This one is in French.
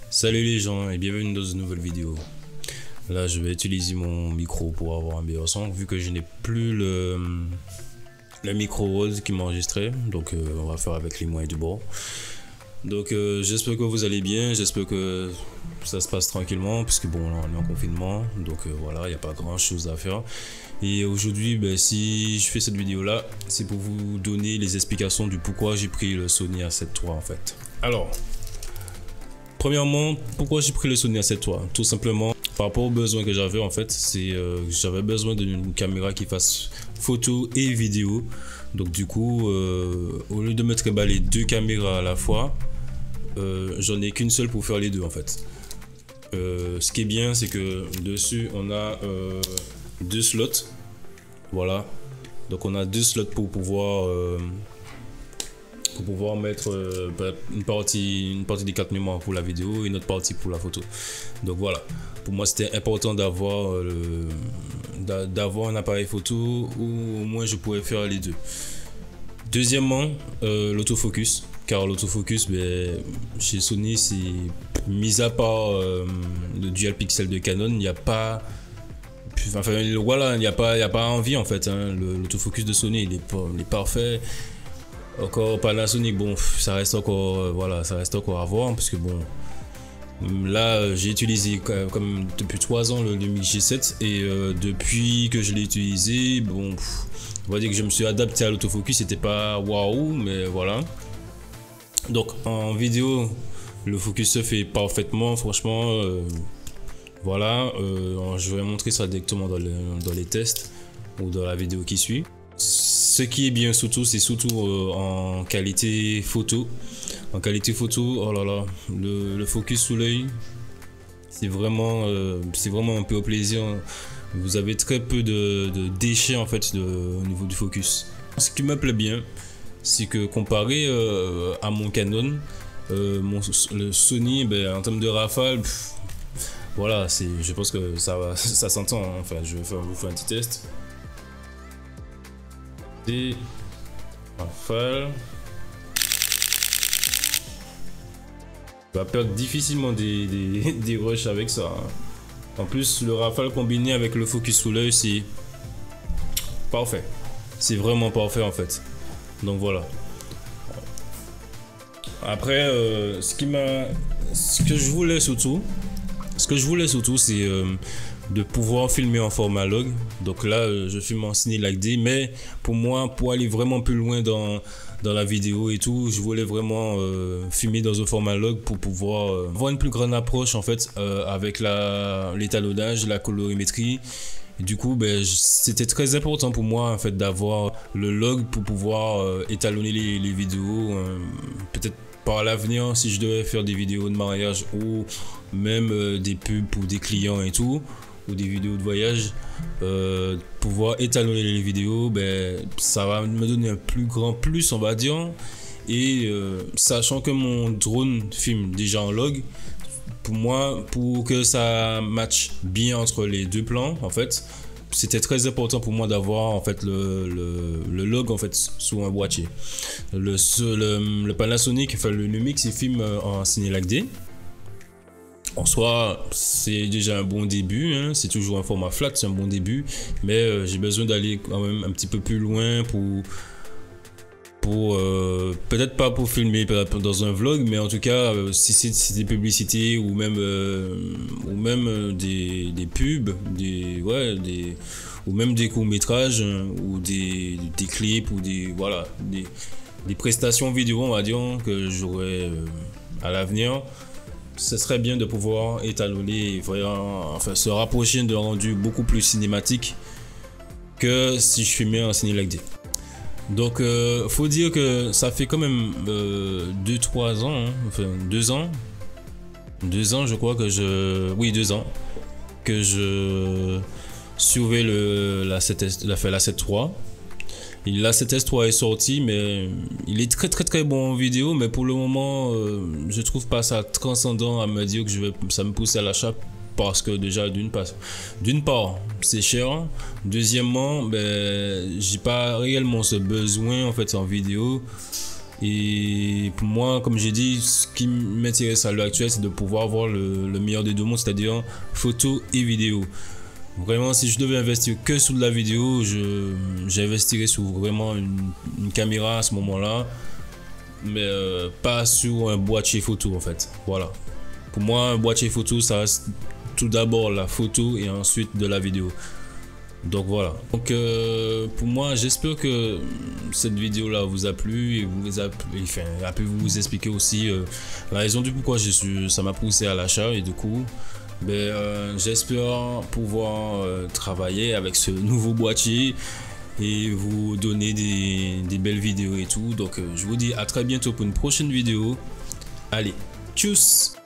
Salut les gens et bienvenue dans une nouvelle vidéo. Là je vais utiliser mon micro pour avoir un meilleur son vu que je n'ai plus le micro rose qui m'a enregistré. Donc on va faire avec les moyens du bord. Donc j'espère que vous allez bien, j'espère que ça se passe tranquillement puisque bon là, on est en confinement. Donc voilà, il n'y a pas grand chose à faire. Et aujourd'hui si je fais cette vidéo là, c'est pour vous donner les explications du pourquoi j'ai pris le Sony A7 III en fait. Alors premièrement, pourquoi j'ai pris le Sony A7 III? Tout simplement par rapport aux besoins que j'avais en fait, c'est j'avais besoin d'une caméra qui fasse photo et vidéo. Donc du coup, au lieu de mettre les deux caméras à la fois, j'en ai qu'une seule pour faire les deux en fait. Ce qui est bien, c'est que dessus on a deux slots, voilà. Donc on a deux slots pour pouvoir mettre une partie des cartes mémoire pour la vidéo et une autre partie pour la photo. Donc voilà, pour moi c'était important d'avoir un appareil photo où au moins je pourrais faire les deux. Deuxièmement, l'autofocus, car l'autofocus chez Sony, c'est mis à part le dual pixel de Canon, il n'y a pas voilà, il n'y a pas envie en fait, hein. L'autofocus de Sony il est parfait. Encore Panasonic, bon, ça reste encore, voilà, ça reste encore à voir parce que bon, là j'ai utilisé comme depuis 3 ans le Lumix G7 et depuis que je l'ai utilisé, bon, on va dire que je me suis adapté à l'autofocus, c'était pas waouh, mais voilà. Donc en vidéo, le focus se fait parfaitement, franchement, voilà, je vais montrer ça directement dans les tests ou dans la vidéo qui suit. Ce qui est bien surtout, c'est surtout en qualité photo. En qualité photo, oh là là, le focus sous l'œil, c'est vraiment un peu au plaisir. Vous avez très peu de déchets en fait au niveau du focus. Ce qui me plaît bien, c'est que comparé à mon Canon, le Sony, en termes de rafale, voilà, je pense que ça s'entend, hein. Enfin, je vais vous faire un petit test. Rafale. On va perdre difficilement des rushs avec ça, hein. En plus, le rafale combiné avec le focus sous l'œil, c'est parfait. C'est vraiment parfait en fait. Donc voilà. Après, ce que je voulais surtout, c'est de pouvoir filmer en format log. Donc là je filme en Cinellag D, mais pour moi, pour aller vraiment plus loin dans la vidéo et tout, je voulais vraiment filmer dans un format log pour pouvoir avoir une plus grande approche en fait avec l'étalonnage, la colorimétrie. Et du coup c'était très important pour moi en fait d'avoir le log pour pouvoir étalonner les vidéos. Peut-être par l'avenir, si je devais faire des vidéos de mariage ou même des pubs pour des clients et tout, ou des vidéos de voyage, pouvoir étalonner les vidéos, ça va me donner un plus grand plus, on va dire. Et sachant que mon drone filme déjà en log, pour moi, pour que ça matche bien entre les deux plans, en fait, c'était très important pour moi d'avoir en fait le log en fait sous un boîtier. Le Panasonic, enfin le Lumix, il filme en Cinellag D. En soi, c'est déjà un bon début, hein. C'est toujours un format flat, c'est un bon début, mais j'ai besoin d'aller quand même un petit peu plus loin pour peut-être pas pour filmer dans un vlog, mais en tout cas si c'est des publicités ou même des pubs, ou même des courts-métrages, ou des clips ou des prestations vidéo, on va dire, que j'aurai à l'avenir. Ce serait bien de pouvoir étalonner, enfin se rapprocher d'un rendu beaucoup plus cinématique que si je filmais en Cinellag D. Donc faut dire que ça fait quand même 2-3 ans, hein, enfin 2 ans je crois que 2 ans que je surveille la 7S, la 7 III. La 7S III est sorti, mais il est très bon en vidéo, mais pour le moment je trouve pas ça transcendant à me dire que ça me pousse à l'achat, parce que déjà d'une part c'est cher, deuxièmement j'ai pas réellement ce besoin en fait en vidéo Et pour moi, comme j'ai dit, ce qui m'intéresse à l'heure actuelle, c'est de pouvoir avoir le meilleur des deux mondes, c'est-à-dire photo et vidéo. Vraiment, si je devais investir que sur de la vidéo, j'investirais sur vraiment une caméra à ce moment-là, mais pas sur un boîtier photo en fait. Voilà. Pour moi, un boîtier photo, ça reste tout d'abord la photo et ensuite de la vidéo. Donc voilà. Donc pour moi, j'espère que cette vidéo là vous a plu et a pu vous expliquer aussi la raison du pourquoi ça m'a poussé à l'achat, et du coup j'espère pouvoir travailler avec ce nouveau boîtier et vous donner des belles vidéos et tout. Donc je vous dis à très bientôt pour une prochaine vidéo. Allez, tchuss!